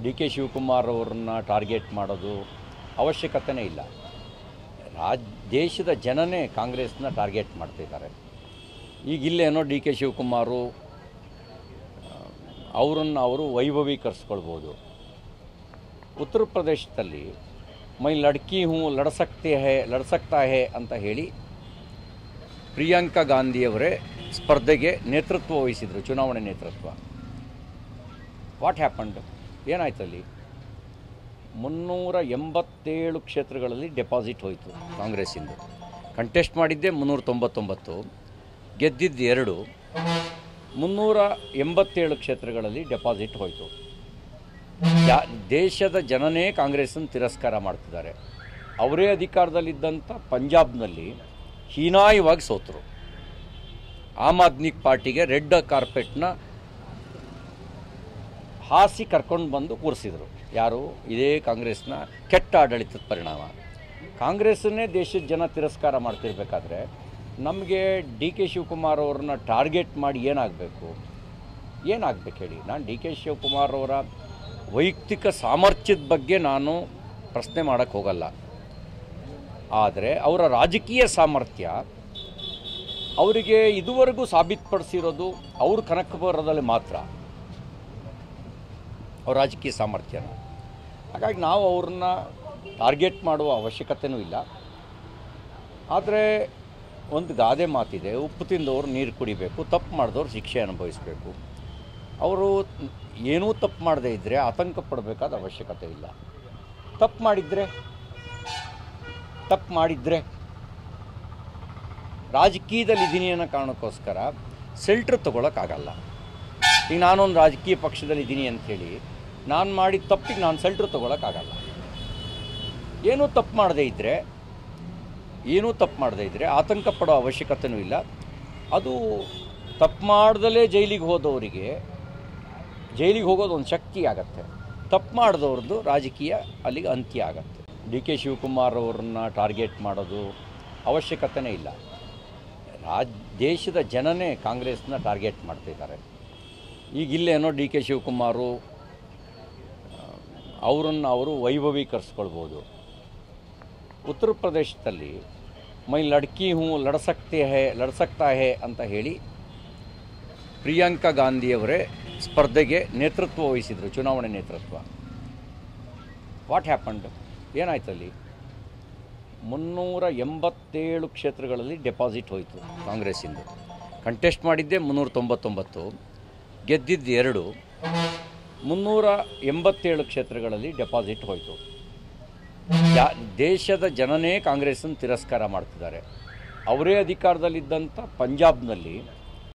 D K Shivakumar ಅವ್ರನ್ನ target ಮಾಡೋದು ಅವಶ್ಯಕತೆನೇ ಇಲ್ಲ. ದೇಶದ ಜನನೇ ಕಾಂಗ್ರೆಸ್ನ ಟಾರ್ಗೆಟ್ ಮಾಡ್ತಿದ್ದಾರೆ. ಈಗ ಇಲ್ಲೇನೋ ಡಿ ಕೆ ಶಿವಕುಮಾರು ಅವರನ್ನು ಅವರು ವೈಭವೀಕರಿಸ್ಕೊಳ್ಬೋದು. ಉತ್ತರ ಪ್ರದೇಶದಲ್ಲಿ ಮೈ ಲಡ್ಕಿ ಹೂ ಲಡ್ಸಕ್ತಾ ಹೇ ಅಂತ ಹೇಳಿ ಪ್ರಿಯಾಂಕಾ ಗಾಂಧಿಯವರೇ ಸ್ಪರ್ಧೆಗೆ ನೇತೃತ್ವ ವಹಿಸಿದರು, ಚುನಾವಣೆ ನೇತೃತ್ವ. What happened? ಏನಾಯ್ತಲ್ಲಿ? 387 ಕ್ಷೇತ್ರಗಳಲ್ಲಿ ಡೆಪಾಸಿಟ್ ಹೋಯಿತು ಕಾಂಗ್ರೆಸ್ಸಿಂದ. ಕಂಟೆಸ್ಟ್ ಮಾಡಿದ್ದೆ 399, ಗೆದ್ದಿದ್ದು 2. 387 ಕ್ಷೇತ್ರಗಳಲ್ಲಿ ಡೆಪಾಸಿಟ್ ಹೋಯಿತು. ದೇಶದ ಜನನೇ ಕಾಂಗ್ರೆಸ್ಸನ್ನು ತಿರಸ್ಕಾರ ಮಾಡ್ತಿದ್ದಾರೆ. ಅವರೇ ಅಧಿಕಾರದಲ್ಲಿದ್ದಂಥ ಪಂಜಾಬ್ನಲ್ಲಿ ಹೀನಾಯವಾಗಿ ಸೋತರು. ಆಮ್ ಆದ್ಮಿ ಪಾರ್ಟಿಗೆ ರೆಡ್ ಕಾರ್ಪೆಟ್ನ ಹಾಸಿ ಕರ್ಕೊಂಡು ಬಂದು ಕೂರಿಸಿದರು. ಯಾರು? ಇದೇ ಕಾಂಗ್ರೆಸ್ನ ಕೆಟ್ಟ ಆಡಳಿತದ ಪರಿಣಾಮ. ಕಾಂಗ್ರೆಸ್ಸನ್ನೇ ದೇಶದ ಜನ ತಿರಸ್ಕಾರ ಮಾಡ್ತಿರ್ಬೇಕಾದ್ರೆ ನಮಗೆ ಡಿ ಕೆ ಶಿವಕುಮಾರ್ ಅವ್ರನ್ನ ಟಾರ್ಗೆಟ್ ಮಾಡಿ ಏನಾಗಬೇಕು ಹೇಳಿ? ನಾನು ಡಿ ಕೆ ಶಿವಕುಮಾರ್ ಅವರ ವೈಯಕ್ತಿಕ ಸಾಮರ್ಥ್ಯದ ಬಗ್ಗೆ ನಾನು ಪ್ರಶ್ನೆ ಮಾಡೋಕ್ಕೆ ಹೋಗಲ್ಲ. ಆದರೆ ಅವರ ರಾಜಕೀಯ ಸಾಮರ್ಥ್ಯ ಅವರಿಗೆ ಇದುವರೆಗೂ ಸಾಬೀತುಪಡಿಸಿರೋದು ಅವ್ರ ಕನಕಪುರದಲ್ಲಿ ಮಾತ್ರ, ಅವ್ರ ರಾಜಕೀಯ ಸಾಮರ್ಥ್ಯನ. ಹಾಗಾಗಿ ನಾವು ಅವ್ರನ್ನ ಟಾರ್ಗೆಟ್ ಮಾಡುವ ಅವಶ್ಯಕತೆಯೂ ಇಲ್ಲ. ಆದರೆ ಒಂದು ಗಾದೆ ಮಾತಿದೆ, ಉಪ್ಪು ತಿಂದವರು ನೀರು ಕುಡಿಬೇಕು, ತಪ್ಪು ಮಾಡಿದವರು ಶಿಕ್ಷೆ ಅನುಭವಿಸಬೇಕು. ಅವರು ಏನೂ ತಪ್ಪು ಮಾಡದೇ ಇದ್ದರೆ ಆತಂಕ ಪಡಬೇಕಾದ ಅವಶ್ಯಕತೆ ಇಲ್ಲ. ತಪ್ಪು ಮಾಡಿದರೆ ರಾಜಕೀಯದಲ್ಲಿ ಇದ್ದೀನಿ ಅನ್ನೋ ಕಾರಣಕ್ಕೋಸ್ಕರ ಸೆಲ್ಟ್ರ್ ತೊಗೊಳಕ್ಕಾಗಲ್ಲ. ಈಗ ನಾನೊಂದು ರಾಜಕೀಯ ಪಕ್ಷದಲ್ಲಿ ಇದ್ದೀನಿ ಅಂಥೇಳಿ ನಾನು ಮಾಡಿದ ತಪ್ಪಿಗೆ ನಾನು ಸೆಲ್ಟ್ರ್ ತೊಗೊಳಕ್ಕಾಗಲ್ಲ. ಏನೂ ತಪ್ಪು ಮಾಡದೇ ಇದ್ದರೆ ಆತಂಕ ಪಡೋ ಅವಶ್ಯಕತೆಯೂ ಇಲ್ಲ. ಅದು ತಪ್ಪು ಮಾಡ್ದಲೇ ಜೈಲಿಗೆ ಹೋದವರಿಗೆ ಜೈಲಿಗೆ ಹೋಗೋದು ಒಂದು ಶಕ್ತಿ ಆಗತ್ತೆ. ತಪ್ಪು ಮಾಡಿದವ್ರದ್ದು ರಾಜಕೀಯ ಅಲ್ಲಿಗೆ ಅಂತ್ಯ ಆಗತ್ತೆ. ಡಿ ಕೆ ಶಿವಕುಮಾರ್ ಅವ್ರನ್ನ ಟಾರ್ಗೆಟ್ ಮಾಡೋದು ಅವಶ್ಯಕತೆಯೇ ಇಲ್ಲ. ದೇಶದ ಜನನೇ ಕಾಂಗ್ರೆಸ್ನ ಟಾರ್ಗೆಟ್ ಮಾಡ್ತಿದ್ದಾರೆ. ಈಗ ಇಲ್ಲೇನೋ ಡಿ ಕೆ ಶಿವಕುಮಾರು ಅವರನ್ನು ಅವರು ವೈಭವೀಕರಿಸ್ಕೊಳ್ಬೋದು. ಉತ್ತರ ಪ್ರದೇಶದಲ್ಲಿ ಮೈ ಲಡ್ಕಿ ಹೂ ಲಡ್ಸಕ್ತಾ ಹೇ ಅಂತ ಹೇಳಿ ಪ್ರಿಯಾಂಕಾ ಗಾಂಧಿಯವರೇ ಸ್ಪರ್ಧೆಗೆ ನೇತೃತ್ವ ವಹಿಸಿದರು, ಚುನಾವಣೆ ನೇತೃತ್ವ. What happened? ಏನಾಯ್ತಲ್ಲಿ? 387 ಕ್ಷೇತ್ರಗಳಲ್ಲಿ ಡೆಪಾಸಿಟ್ ಹೋಯಿತು ಕಾಂಗ್ರೆಸ್ಸಿಂದ. ಕಂಟೆಸ್ಟ್ ಮಾಡಿದ್ದೆ 399, ಗೆದ್ದಿದ್ದು 2. 387 ಕ್ಷೇತ್ರಗಳಲ್ಲಿ ಡೆಪಾಸಿಟ್ ಹೋಯಿತು. ದೇಶದ ಜನನೇ ಕಾಂಗ್ರೆಸ್ಸನ್ನು ತಿರಸ್ಕಾರ ಮಾಡ್ತಿದ್ದಾರೆ. ಅವರೇ ಅಧಿಕಾರದಲ್ಲಿದ್ದಂಥ ಪಂಜಾಬ್ನಲ್ಲಿ